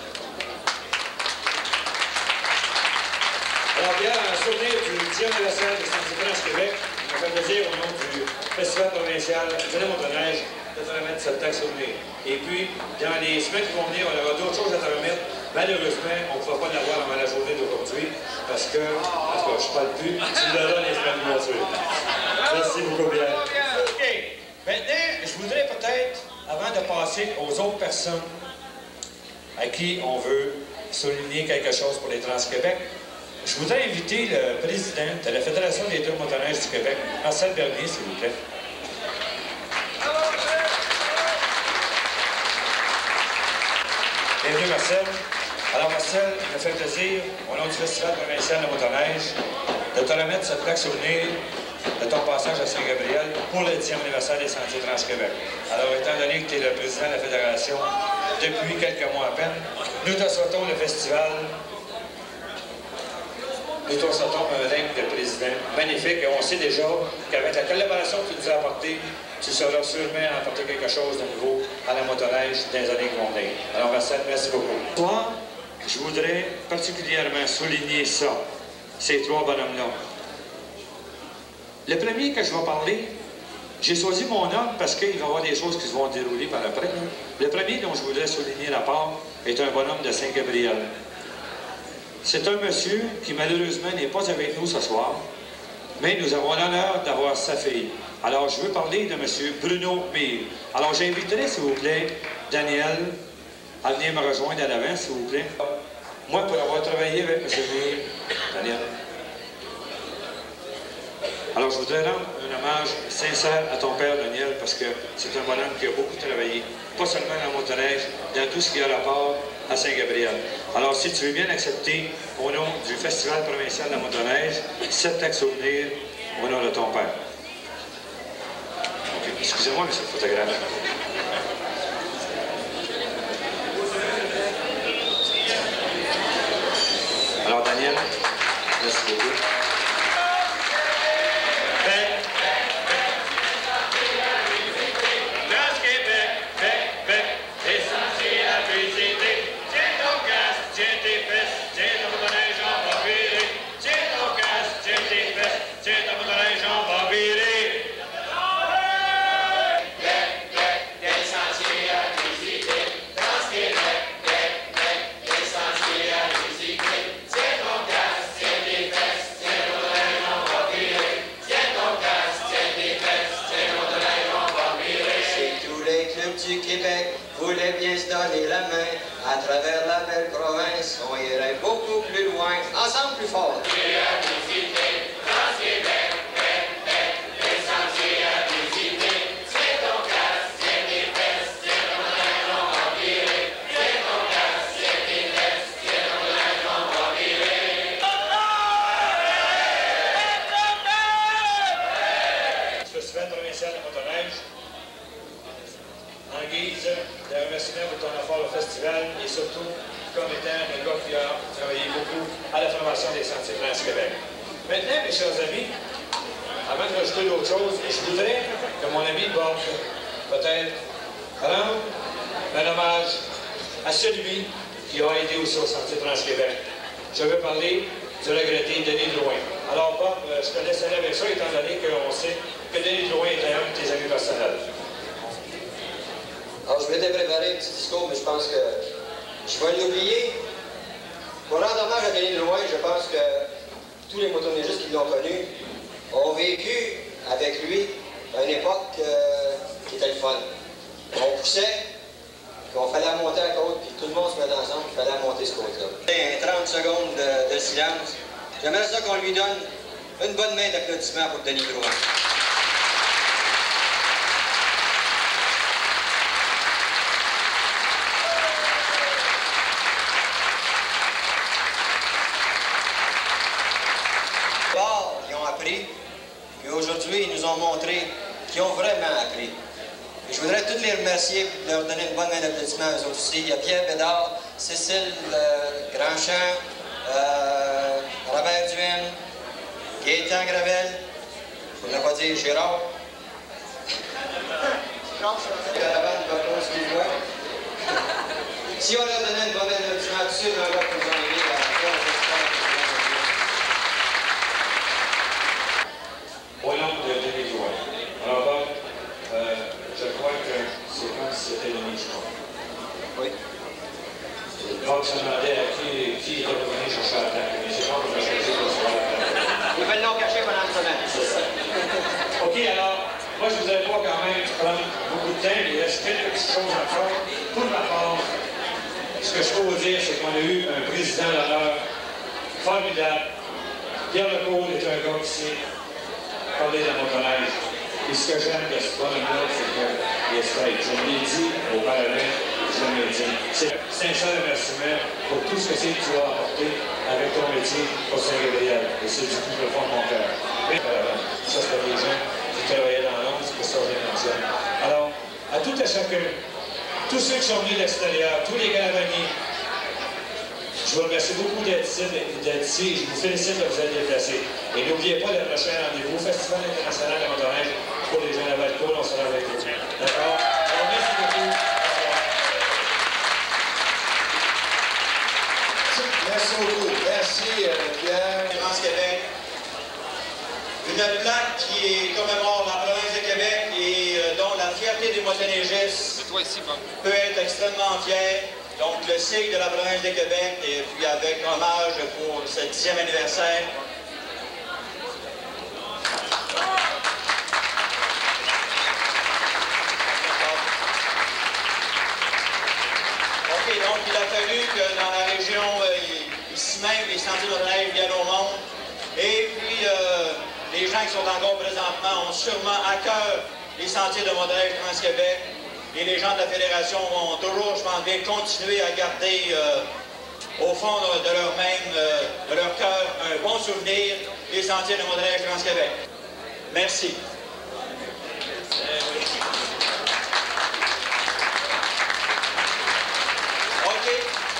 Alors, Pierre, en souvenir du dixième anniversaire de Saint-Cyprien Québec, on fait plaisir au nom du Festival provincial de la motoneige de te remettre cette taxe souvenir. Et puis, dans les semaines qui vont venir, on aura d'autres choses à te remettre. Malheureusement, on ne pourra pas l'avoir avant la journée d'aujourd'hui parce que, en tout cas, je ne parle plus, tu l'auras les semaines qui vont suivre. Merci beaucoup, Pierre. OK. Maintenant, je voudrais peut-être, avant de passer aux autres personnes à qui on veut souligner quelque chose pour les Trans-Québec, je voudrais inviter le président de la Fédération des clubs motoneiges du Québec, Marcel Bernier, s'il vous plaît. Bienvenue, Marcel. Alors, Marcel, il me fait plaisir, au nom du Festival provincial de motoneige, de te remettre cette plaque souvenir de ton passage à Saint-Gabriel pour le dixième anniversaire des Sentiers Trans-Québec. Alors, étant donné que tu es le président de la Fédération depuis quelques mois à peine, nous te souhaitons le festival. Nous te souhaitons un règne de président magnifique et on sait déjà qu'avec la collaboration que tu nous as apportée, tu sauras sûrement apporter quelque chose de nouveau à la motoneige dans les années qui vont venir. Alors, Marcel, merci beaucoup. Moi, je voudrais particulièrement souligner ça, ces trois bonhommes-là. Le premier que je vais parler, j'ai choisi mon homme parce qu'il va y avoir des choses qui se vont dérouler par après. Le premier dont je voudrais souligner la part est un bonhomme de Saint-Gabriel. C'est un monsieur qui malheureusement n'est pas avec nous ce soir, mais nous avons l'honneur d'avoir sa fille. Alors je veux parler de monsieur Bruno Mille. Alors j'inviterai s'il vous plaît Daniel à venir me rejoindre à l'avant s'il vous plaît. Moi pour avoir travaillé avec monsieur Mille, Daniel. Alors je voudrais rendre un hommage sincère à ton père Daniel parce que c'est un bonhomme qui a beaucoup travaillé, pas seulement dans la motoneige, dans tout ce qui a rapport à Saint-Gabriel. Alors, si tu veux bien accepter, au nom du Festival provincial de la motoneige, cette taxe souvenir au nom de ton père. Okay. Excusez-moi, monsieur le photographe. Alors, Daniel, merci beaucoup. Du Québec voulait bien se donner la main à travers la belle province, on irait beaucoup plus loin, ensemble plus fort. Festival provincial de motoneige, en guise de remerciement pour ton effort au festival et surtout comme étant un gars qui a travaillé beaucoup à la formation des Sentiers Trans-Québec. Maintenant, mes chers amis, avant de rajouter d'autres choses, je voudrais que mon ami Bob peut-être rende un hommage à celui qui a aidé aussi au Sentiers Trans-Québec. Je veux parler du regretté Denis Drouin. Alors Bob, je te laisse aller avec ça étant donné qu'on sait que Denis Drouin était un de tes amis personnels. Alors, je m'étais préparé un petit discours, mais je pense que je vais l'oublier. Pour rendre hommage à Denis Drouin, je pense que tous les motoneigistes qui l'ont connu ont vécu avec lui à une époque euh, qui était le fun. On poussait, puis on fallait monter à la côte, puis tout le monde se mettait ensemble, il fallait monter ce côte-là. trente secondes de, de silence. J'aimerais ça qu'on lui donne une bonne main d'applaudissement pour Denis Drouin. Ils ont appris, puis aujourd'hui, ils nous ont montré qu'ils ont vraiment appris. Je voudrais tous les remercier et leur donner une bonne main d'applaudissement à eux autres aussi. Il y a Pierre Bédard, Cécile euh, Grandchamp, euh, Robert Duhaime, Gaétan Gravel, je ne vais pas dire Gérard. Caravane va continuer loin. Si on leur donnait une bonne main d'applaudissement à tous ceux qui nous ont aidés à faire le festival. Au nom de Denis Joie. Alors Bob, euh, je crois que c'est comme si c'était le Michon. Oui. Donc ça demandait à qui, qui était revenu chercher la plaque. Mais c'est pas qu'on a choisi pour se faire la plaque. Ils veulent l'ont caché pendant une semaine. C'est ça. OK, alors, moi je ne voudrais pas quand même prendre beaucoup de temps. Il reste quelques petites choses à faire. Pour ma part, ce que je peux vous dire, c'est qu'on a eu un président d'honneur formidable. Pierre Lecourt est un gars qui sait parler de la motoneige. Et ce que j'aime de ce bonhomme-là, c'est qu'il est straight. Je l'ai dit auparavant, je l'ai dit. C'est un sincère remerciement pour tout ce que c'est que tu as apporté avec ton métier au Saint-Gabriel. Et c'est du plus profond de mon cœur. Mais euh, ça, c'était des gens qui travaillaient dans l'ombre, c'est pour ça que je les mentionne. Alors, à tout et chacun, tous ceux qui sont venus de l'extérieur, tous les caravaniers, je vous remercie beaucoup d'être ici, d'être ici. Je vous félicite de vous être déplacés. Et n'oubliez pas le prochain rendez-vous, Festival international de la motoneige pour les jeunes à Valcourt. On sera avec vous. D'accord? Alors, merci beaucoup. Merci beaucoup. Merci, Pierre. France-Québec. Une plaque qui commémore la province de Québec et euh, dont la fierté des motoneigistes peut être extrêmement fière. Donc, le signe de la province de Québec, et puis avec hommage pour ce dixième anniversaire. OK, donc il a fallu que dans la région, euh, ici même, les sentiers de motoneige viennent au monde. Et puis, euh, les gens qui sont encore présentement ont sûrement à cœur les sentiers de motoneige Trans-Québec. Et les gens de la Fédération vont toujours, je pense bien, continuer à garder euh, au fond de, de leur même, euh, de leur cœur, un bon souvenir des sentiers de motoneige Trans-Québec. Merci. OK.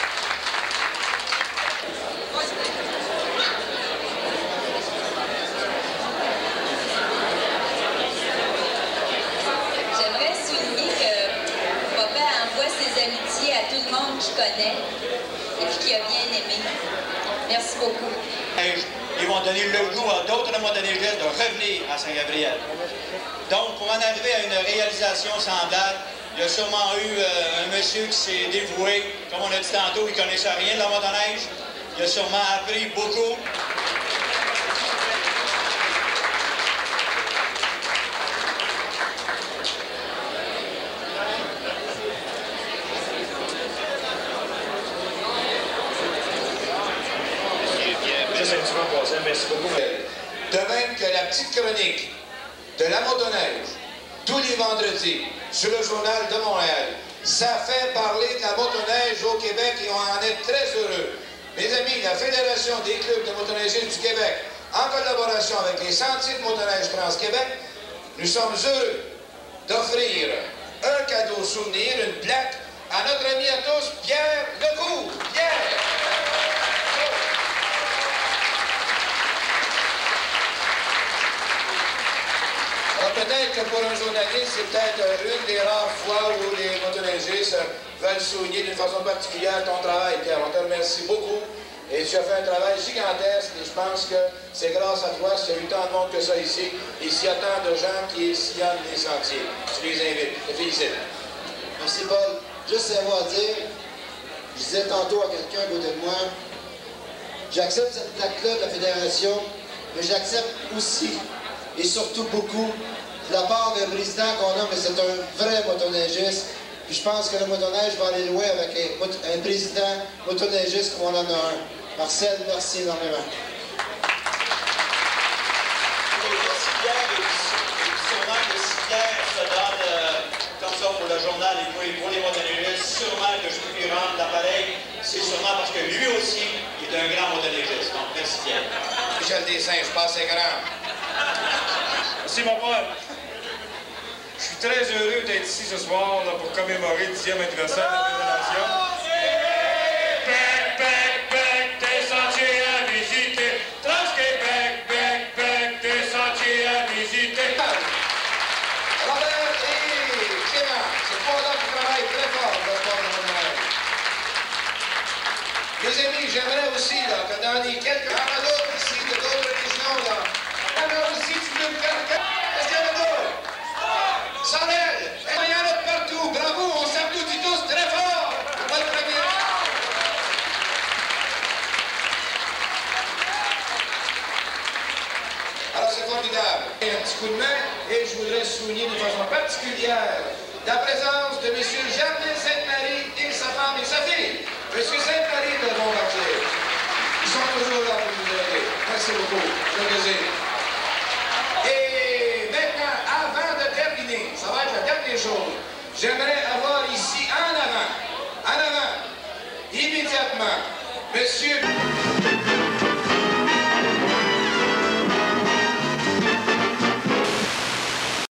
J'aimerais souligner que papa envoie ses amitiés à tout le monde qu'il connaît et puis qui a bien aimé. Merci beaucoup. Ils vont donner le goût à d'autres motoneigistes de revenir à Saint-Gabriel. Donc, pour en arriver à une réalisation semblable, il y a sûrement eu euh, un monsieur qui s'est dévoué. Comme on a dit tantôt, il ne connaissait rien de la motoneige. Il a sûrement appris beaucoup. Merci beaucoup. De même que la petite chronique de la motoneige, tous les vendredis, sur le journal de Montréal, ça fait parler de la motoneige au Québec et on en est très heureux. Mes amis, la Fédération des clubs de motoneigistes du Québec, en collaboration avec les Sentiers de motoneige Trans-Québec, nous sommes heureux d'offrir un cadeau souvenir, une plaque, à notre ami à tous, Pierre Lecourt. Pierre! Alors peut-être que pour un journaliste, c'est peut-être une des rares fois où les motoneigistes veulent souligner d'une façon particulière ton travail, Pierre. On te remercie beaucoup. Et tu as fait un travail gigantesque et je pense que c'est grâce à toi s'il y a eu tant de monde que ça ici et s'il y a tant de gens qui sillonnent les sentiers. Tu les invites. Je te félicite. Merci Paul. Juste un mot à dire. Je disais tantôt à quelqu'un à côté de moi, j'accepte cette plaque-là de la Fédération, mais j'accepte aussi et surtout beaucoup de la part d'un président qu'on a, mais c'est un vrai motoneigiste. Puis je pense que le motoneige va aller loin avec un, un président motoneigiste comme on en a un. Marcel, merci énormément. Merci Pierre, et sûrement que si Pierre se donne euh, comme ça pour le journal et pour, pour les motoneigistes, sûrement que je peux lui rendre l'appareil, c'est sûrement parce que lui aussi est un grand motoneigiste. Donc merci Pierre. Michel Dessin, je pense que c'est grand. Merci mon Paul. Je suis suis très heureux d'être ici ce soir là, pour commémorer le dixième anniversaire de la Fédération. Bec, bec, bec, des sentiers à visiter. Trans-Québec, bec, bec, des sentiers à visiter. Robert et Clément, c'est trois hommes qui travaillent très fort dans le sport de Montréal. Mes amis, j'aimerais aussi là, que dans les quelques amateurs ici, de d'autres régions, là, alors aussi, tu veux me faire... Est-ce qu'il y en a d'autres? Sorel! Il y en a de partout. Bravo, on s'applaudit tous très fort. Pas le premier. Alors, c'est formidable. Et un petit coup de main, et je voudrais souligner de façon particulière la présence de M. Jardin Sainte-Marie et sa femme et sa fille. M. Sainte-Marie de Bombardier. Ils sont toujours là pour nous aider. Merci beaucoup. C'est un plaisir. Et maintenant, avant de terminer, ça va être la dernière chose, j'aimerais